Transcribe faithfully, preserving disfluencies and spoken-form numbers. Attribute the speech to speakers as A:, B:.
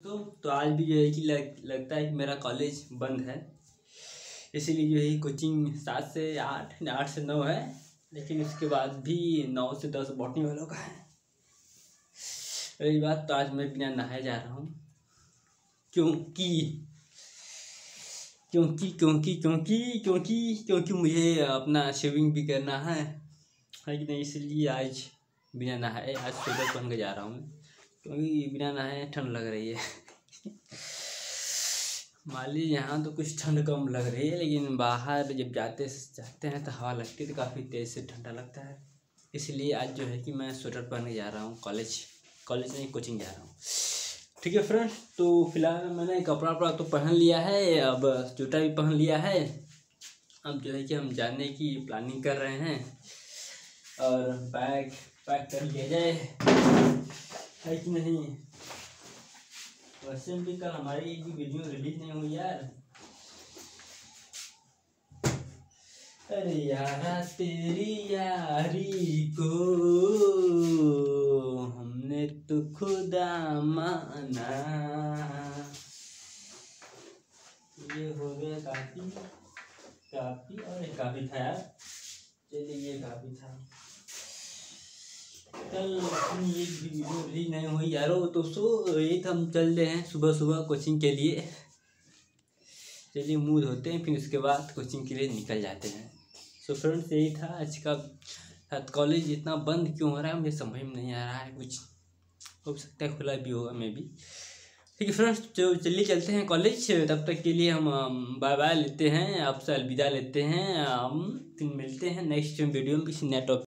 A: दोस्तों, तो आज भी जो है कि लग, लगता है कि मेरा कॉलेज बंद है, इसीलिए जो है कोचिंग सात से आठ आठ से नौ है, लेकिन उसके बाद भी नौ से दस बॉटनी वालों का है। रही बात, तो आज मैं बिना नहाए जा रहा हूँ क्योंकि क्योंकि क्योंकि क्योंकि क्योंकि क्योंकि मुझे अपना शेविंग भी करना है है कि नहीं, इसलिए आज बिना नहाए आज स्वेटर पहन के जा रहा हूँ, क्योंकि बिना नहाए ठंड लग रही है। मान लीजिए यहाँ तो कुछ ठंड कम लग रही है, लेकिन बाहर जब जाते जाते हैं तो हवा लगती है तो काफ़ी तेज़ से ठंडा लगता है। इसलिए आज जो है कि मैं स्वेटर पहन के जा रहा हूँ कॉलेज कॉलेज नहीं कोचिंग जा रहा हूँ। ठीक है फ्रेंड्स, तो फिलहाल मैंने कपड़ा वपड़ा तो पहन लिया है, अब जूता भी पहन लिया है। अब जो है कि हम जाने की प्लानिंग कर रहे हैं और बैग पैक कर लिया जाए, है कि नहीं। वैसे भी कल हमारी भी वीडियो रिलीज नहीं हुई यार। अरे यार तेरी यारी को हमने तो खुदा माना। ये हो गया काफी काफी और एक काफी था यार। चलिए ये काफी था। कल ये वीडियो रिलीज नहीं हुई यारो, तो सो ये हम चल रहे हैं सुबह सुबह कोचिंग के लिए। चलिए मुँह धोते हैं, फिर उसके बाद कोचिंग के लिए निकल जाते हैं। सो फ्रेंड्स, यही था आज का। कॉलेज इतना बंद क्यों हो रहा है मुझे समझ में नहीं आ रहा है, कुछ हो सकता है खुला भी होगा मे बी। ठीक है फ्रेंड्स, तो चलिए चलते हैं कॉलेज। तब तक के लिए हम बाय बाय लेते हैं, आपसे अलविदा लेते हैं। हम फिर मिलते हैं नेक्स्ट वीडियो में किसी नए टॉपिक।